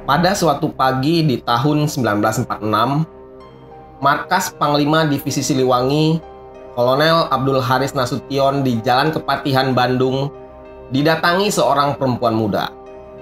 Pada suatu pagi di tahun 1946, markas Panglima Divisi Siliwangi, Kolonel Abdul Haris Nasution di Jalan Kepatihan, Bandung, didatangi seorang perempuan muda.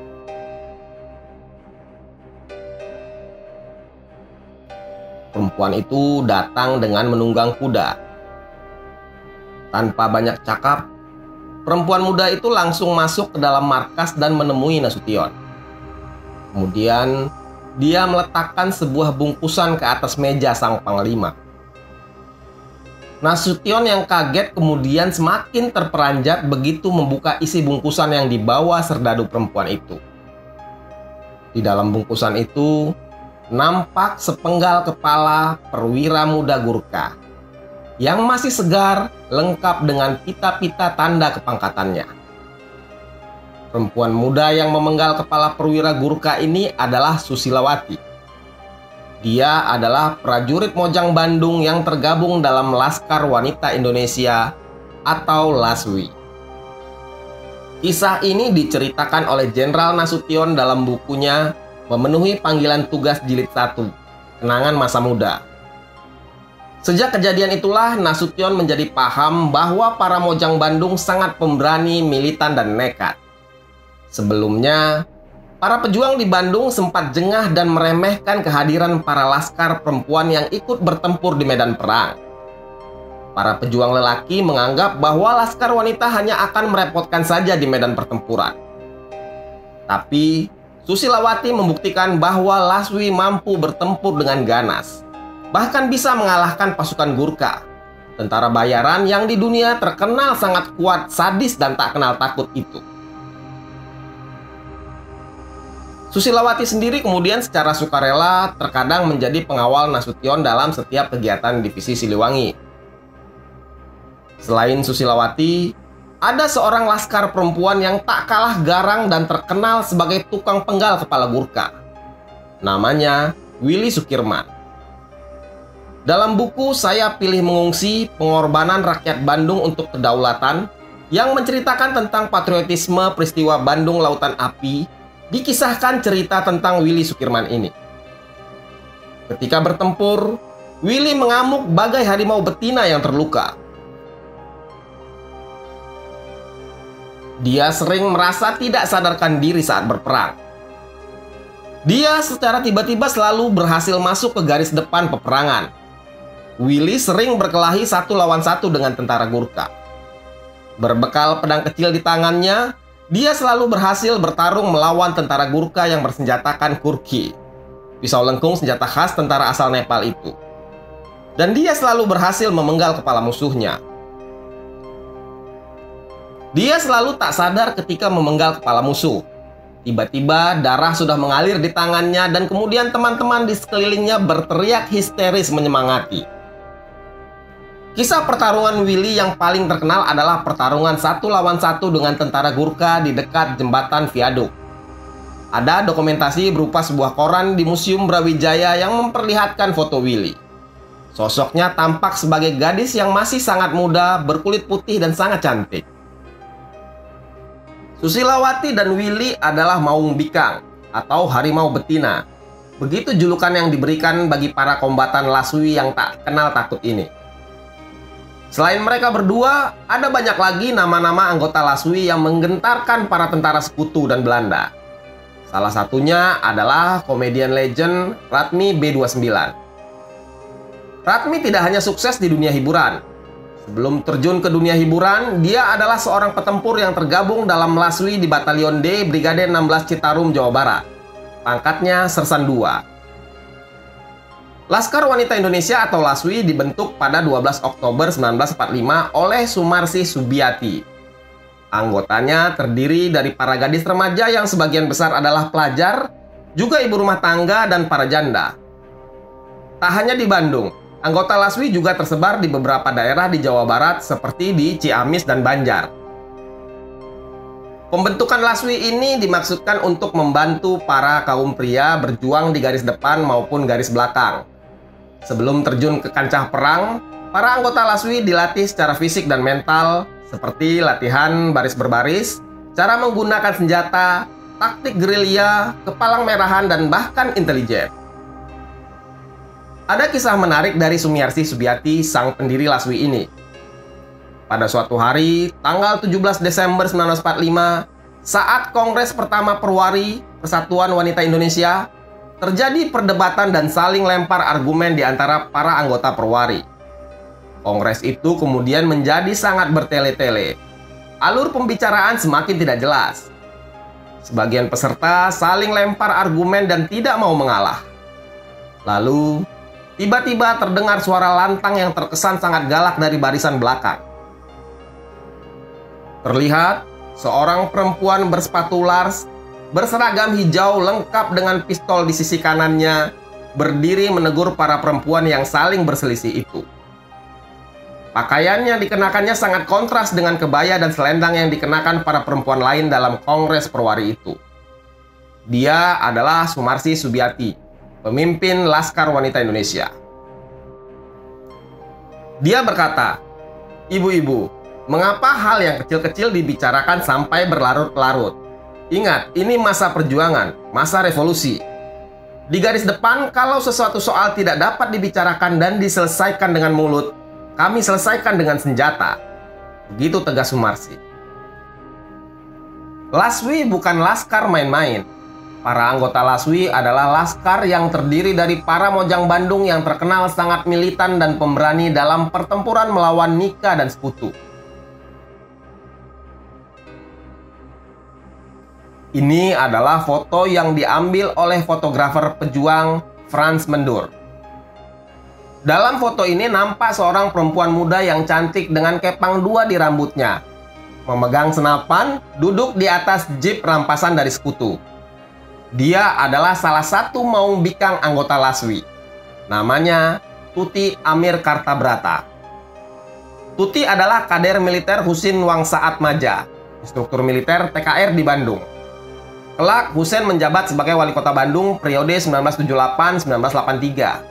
Perempuan itu datang dengan menunggang kuda. Tanpa banyak cakap, perempuan muda itu langsung masuk ke dalam markas dan menemui Nasution. Kemudian, dia meletakkan sebuah bungkusan ke atas meja sang panglima. Nasution yang kaget kemudian semakin terperanjat begitu membuka isi bungkusan yang dibawa serdadu perempuan itu. Di dalam bungkusan itu, nampak sepenggal kepala perwira muda Gurkha yang masih segar, lengkap dengan pita-pita tanda kepangkatannya. Perempuan muda yang memenggal kepala perwira Gurkha ini adalah Susilawati. Dia adalah prajurit Mojang Bandung yang tergabung dalam Laskar Wanita Indonesia atau LASWI. Kisah ini diceritakan oleh Jenderal Nasution dalam bukunya Memenuhi Panggilan Tugas Jilid 1, Kenangan Masa Muda. Sejak kejadian itulah Nasution menjadi paham bahwa para Mojang Bandung sangat pemberani, militan, dan nekat. Sebelumnya, para pejuang di Bandung sempat jengah dan meremehkan kehadiran para laskar perempuan yang ikut bertempur di medan perang. Para pejuang lelaki menganggap bahwa laskar wanita hanya akan merepotkan saja di medan pertempuran. Tapi, Susilawati membuktikan bahwa LASWI mampu bertempur dengan ganas, bahkan bisa mengalahkan pasukan Gurkha, tentara bayaran yang di dunia terkenal sangat kuat, sadis, dan tak kenal takut itu. Susilawati sendiri kemudian secara sukarela terkadang menjadi pengawal Nasution dalam setiap kegiatan divisi Siliwangi. Selain Susilawati, ada seorang laskar perempuan yang tak kalah garang dan terkenal sebagai tukang penggal kepala Gurkha. Namanya Willy Sukirman. Dalam buku Saya Pilih Mengungsi, Pengorbanan Rakyat Bandung untuk Kedaulatan, yang menceritakan tentang patriotisme peristiwa Bandung Lautan Api, dikisahkan cerita tentang Willy Sukirman ini. Ketika bertempur, Willy mengamuk bagai harimau betina yang terluka. Dia sering merasa tidak sadarkan diri saat berperang. Dia secara tiba-tiba selalu berhasil masuk ke garis depan peperangan. Willy sering berkelahi 1 lawan 1 dengan tentara Gurkha. Berbekal pedang kecil di tangannya, dia selalu berhasil bertarung melawan tentara Gurkha yang bersenjatakan kurki, pisau lengkung senjata khas tentara asal Nepal itu. Dan dia selalu berhasil memenggal kepala musuhnya. Dia selalu tak sadar ketika memenggal kepala musuh. Tiba-tiba darah sudah mengalir di tangannya dan kemudian teman-teman di sekelilingnya berteriak histeris menyemangati. Kisah pertarungan Willy yang paling terkenal adalah pertarungan 1 lawan 1 dengan tentara Gurkha di dekat jembatan viaduk. Ada dokumentasi berupa sebuah koran di Museum Brawijaya yang memperlihatkan foto Willy. Sosoknya tampak sebagai gadis yang masih sangat muda, berkulit putih dan sangat cantik. Susilawati dan Willy adalah maung bikang atau harimau betina. Begitu julukan yang diberikan bagi para kombatan LASWI yang tak kenal takut ini. Selain mereka berdua, ada banyak lagi nama-nama anggota LASWI yang menggentarkan para tentara sekutu dan Belanda. Salah satunya adalah komedian legend Radmi B29. Radmi tidak hanya sukses di dunia hiburan. Sebelum terjun ke dunia hiburan, dia adalah seorang petempur yang tergabung dalam LASWI di Batalion D, Brigade 16 Citarum, Jawa Barat. Pangkatnya Sersan II. Laskar Wanita Indonesia atau LASWI dibentuk pada 12 Oktober 1945 oleh Sumarsi Subiati. Anggotanya terdiri dari para gadis remaja yang sebagian besar adalah pelajar, juga ibu rumah tangga dan para janda. Tak hanya di Bandung, anggota LASWI juga tersebar di beberapa daerah di Jawa Barat seperti di Ciamis dan Banjar. Pembentukan LASWI ini dimaksudkan untuk membantu para kaum pria berjuang di garis depan maupun garis belakang. Sebelum terjun ke kancah perang, para anggota LASWI dilatih secara fisik dan mental, seperti latihan baris berbaris, cara menggunakan senjata, taktik gerilya, kepalang merahan, dan bahkan intelijen. Ada kisah menarik dari Sumiarsi Subiati, sang pendiri LASWI ini. Pada suatu hari, tanggal 17 Desember 1945, saat Kongres pertama Perwari, Persatuan Wanita Indonesia, terjadi perdebatan dan saling lempar argumen di antara para anggota Perwari. Kongres itu kemudian menjadi sangat bertele-tele. Alur pembicaraan semakin tidak jelas. Sebagian peserta saling lempar argumen dan tidak mau mengalah. Lalu, tiba-tiba terdengar suara lantang yang terkesan sangat galak dari barisan belakang. Terlihat seorang perempuan bersepatu lars, berseragam hijau lengkap dengan pistol di sisi kanannya, berdiri menegur para perempuan yang saling berselisih itu. Pakaian yang dikenakannya sangat kontras dengan kebaya dan selendang yang dikenakan para perempuan lain dalam Kongres Perwari itu. Dia adalah Sumarsi Subiati, pemimpin Laskar Wanita Indonesia. Dia berkata, "Ibu-ibu, mengapa hal yang kecil-kecil dibicarakan sampai berlarut-larut? Ingat, ini masa perjuangan, masa revolusi. Di garis depan, kalau sesuatu soal tidak dapat dibicarakan dan diselesaikan dengan mulut, kami selesaikan dengan senjata." Begitu tegas Sumarsi. LASWI bukan laskar main-main. Para anggota LASWI adalah laskar yang terdiri dari para mojang Bandung yang terkenal sangat militan dan pemberani dalam pertempuran melawan Nika dan sekutu. Ini adalah foto yang diambil oleh fotografer pejuang Frans Mendur. Dalam foto ini nampak seorang perempuan muda yang cantik dengan kepang 2 di rambutnya, memegang senapan, duduk di atas jeep rampasan dari sekutu. Dia adalah salah satu maung bikang anggota LASWI. Namanya Tuti Amir Kartabrata. Tuti adalah kader militer Husin Wangsaat Maja, instruktur militer TKR di Bandung. Kelak, Husein menjabat sebagai wali kota Bandung periode 1978-1983.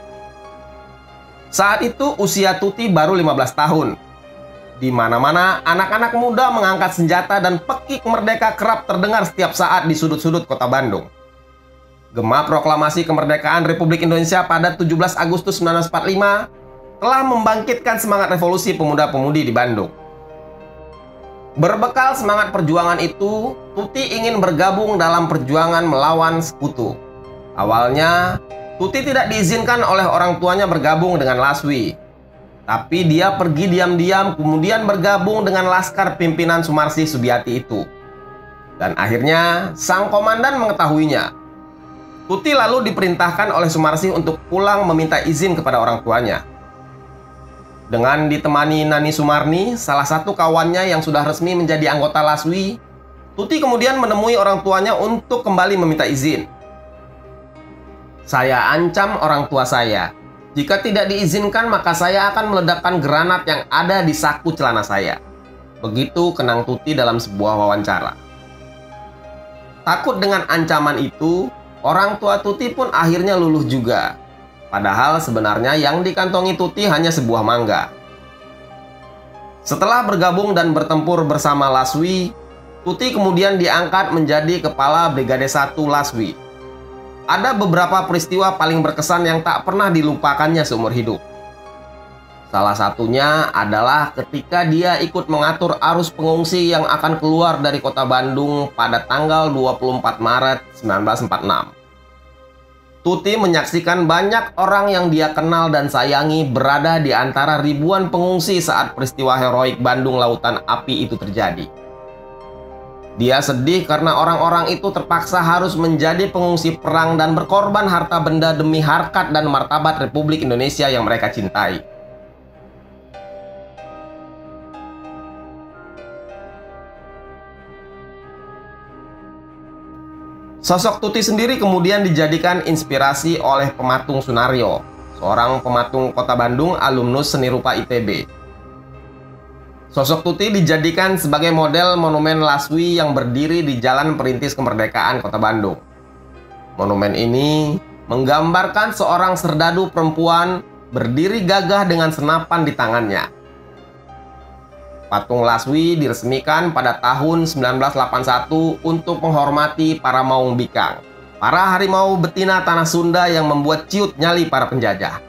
Saat itu usia Tuti baru 15 tahun. Di mana-mana, anak-anak muda mengangkat senjata dan pekik merdeka kerap terdengar setiap saat di sudut-sudut kota Bandung. Gema proklamasi kemerdekaan Republik Indonesia pada 17 Agustus 1945 telah membangkitkan semangat revolusi pemuda-pemudi di Bandung. Berbekal semangat perjuangan itu, Tuti ingin bergabung dalam perjuangan melawan sekutu. Awalnya, Tuti tidak diizinkan oleh orang tuanya bergabung dengan LASWI. Tapi dia pergi diam-diam kemudian bergabung dengan laskar pimpinan Sumarsi Subiati itu. Dan akhirnya, sang komandan mengetahuinya. Tuti lalu diperintahkan oleh Sumarsi untuk pulang meminta izin kepada orang tuanya. Dengan ditemani Nani Sumarni, salah satu kawannya yang sudah resmi menjadi anggota LASWI, Tuti kemudian menemui orang tuanya untuk kembali meminta izin. "Saya ancam orang tua saya. Jika tidak diizinkan, maka saya akan meledakkan granat yang ada di saku celana saya." Begitu kenang Tuti dalam sebuah wawancara. Takut dengan ancaman itu, orang tua Tuti pun akhirnya luluh juga. Padahal sebenarnya yang dikantongi Tuti hanya sebuah mangga. Setelah bergabung dan bertempur bersama LASWI, Tuti kemudian diangkat menjadi Kepala Brigade 1 LASWI. Ada beberapa peristiwa paling berkesan yang tak pernah dilupakannya seumur hidup. Salah satunya adalah ketika dia ikut mengatur arus pengungsi yang akan keluar dari kota Bandung pada tanggal 24 Maret 1946. Tuti menyaksikan banyak orang yang dia kenal dan sayangi berada di antara ribuan pengungsi saat peristiwa heroik Bandung Lautan Api itu terjadi. Dia sedih karena orang-orang itu terpaksa harus menjadi pengungsi perang dan berkorban harta benda demi harkat dan martabat Republik Indonesia yang mereka cintai. Sosok Tuti sendiri kemudian dijadikan inspirasi oleh Pematung Sunaryo, seorang pematung kota Bandung alumnus seni rupa ITB. Sosok Tuti dijadikan sebagai model monumen LASWI yang berdiri di Jalan Perintis Kemerdekaan Kota Bandung. Monumen ini menggambarkan seorang serdadu perempuan berdiri gagah dengan senapan di tangannya. Patung Laswi diresmikan pada tahun 1981 untuk menghormati para Maung Bikang, para harimau betina tanah Sunda yang membuat ciut nyali para penjajah.